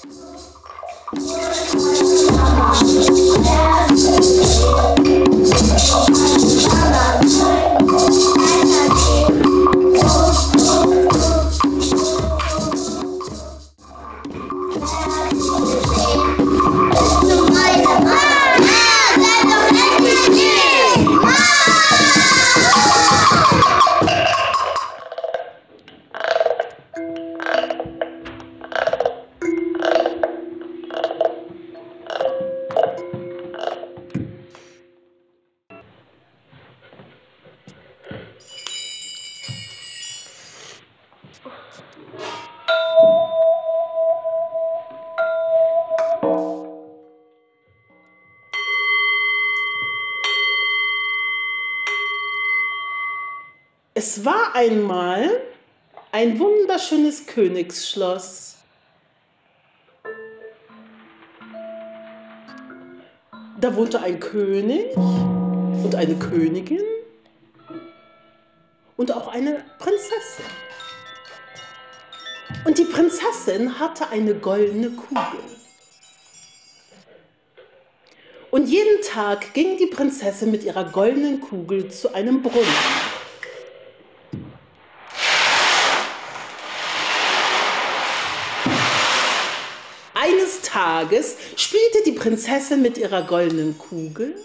Es war einmal ein wunderschönes Königsschloss. Da wohnte ein König und eine Königin und auch eine Prinzessin. Und die Prinzessin hatte eine goldene Kugel. Und jeden Tag ging die Prinzessin mit ihrer goldenen Kugel zu einem Brunnen. Eines Tages spielte die Prinzessin mit ihrer goldenen Kugel.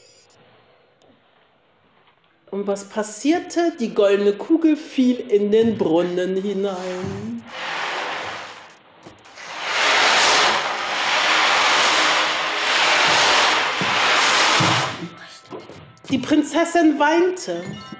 Und was passierte? Die goldene Kugel fiel in den Brunnen hinein. Die Prinzessin weinte.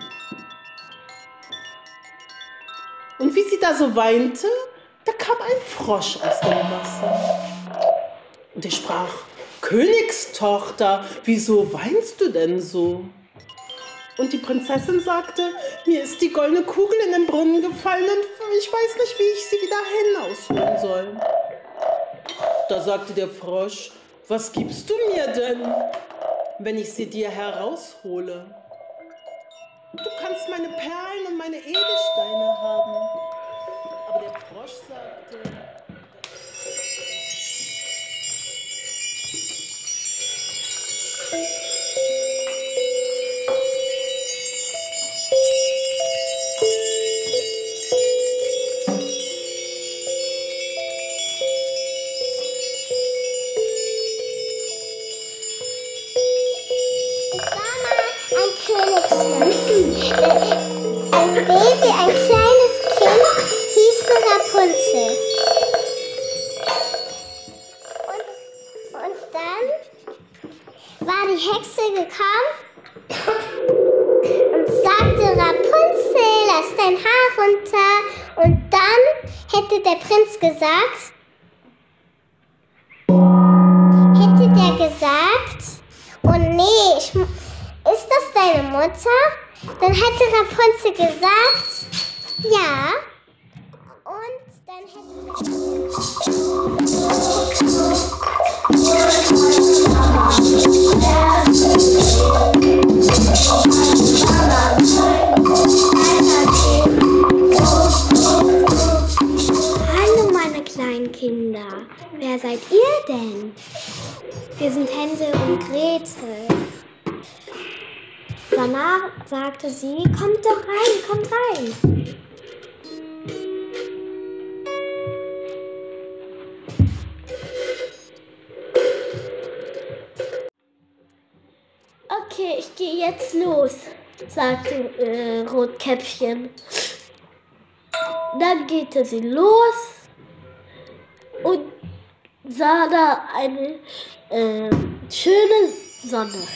Und wie sie da so weinte, da kam ein Frosch aus dem Wasser. Und er sprach: Königstochter, wieso weinst du denn so? Und die Prinzessin sagte: Mir ist die goldene Kugel in den Brunnen gefallen und ich weiß nicht, wie ich sie wieder hinausholen soll. Da sagte der Frosch: Was gibst du mir denn, wenn ich sie dir heraushole? Du kannst meine Perlen und meine Edelsteine haben. Aber der Frosch sagte: Ein Baby, ein kleines Kind, hieß Rapunzel. Und dann war die Hexe gekommen und sagte: Rapunzel, lass dein Haar runter. Und dann hätte der Prinz gesagt, oh nee, ist das deine Mutter? Dann hätte Rapunzel gesagt, ja. Und dann Hallo meine kleinen Kinder, wer seid ihr denn? Wir sind Hänsel und Gretel. Danach sagte sie: Kommt doch rein, kommt rein. Okay, ich gehe jetzt los, sagte Rotkäppchen. Dann geht sie los und sah da eine schöne Sonne.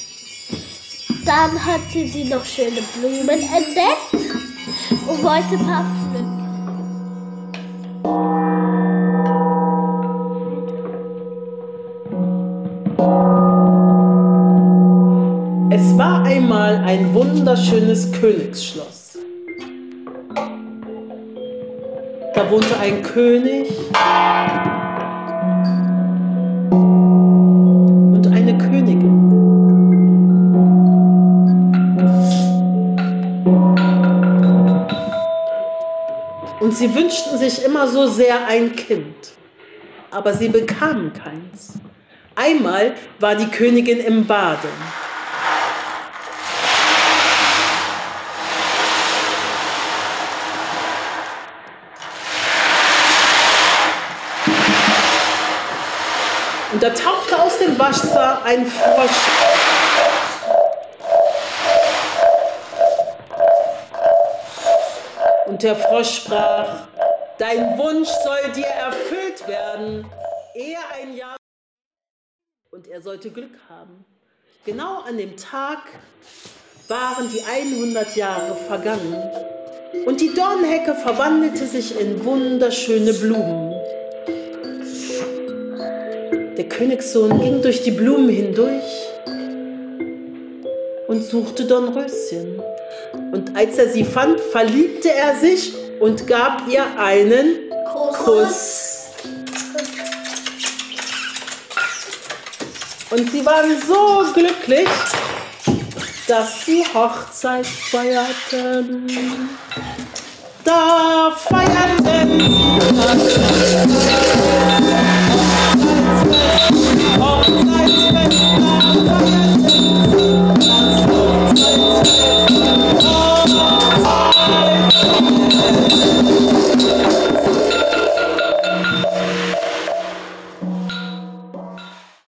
Dann hat sie noch schöne Blumen entdeckt und wollte ein paar pflücken. Es war einmal ein wunderschönes Königsschloss. Da wohnte ein König und eine Königin. Und sie wünschten sich immer so sehr ein Kind. aber sie bekamen keins. Einmal war die Königin im Bade. Und da tauchte aus dem Wasser ein Frosch. Und der Frosch sprach: Dein Wunsch soll dir erfüllt werden, ehe ein Jahr. Und er sollte Glück haben. Genau an dem Tag waren die 100 Jahre vergangen. Und die Dornhecke verwandelte sich in wunderschöne Blumen. Der Königssohn ging durch die Blumen hindurch und suchte Dornröschen. Und als er sie fand, verliebte er sich und gab ihr einen Kuss. Und sie waren so glücklich, dass sie Hochzeit feierten. Da feierten sie Hochzeit.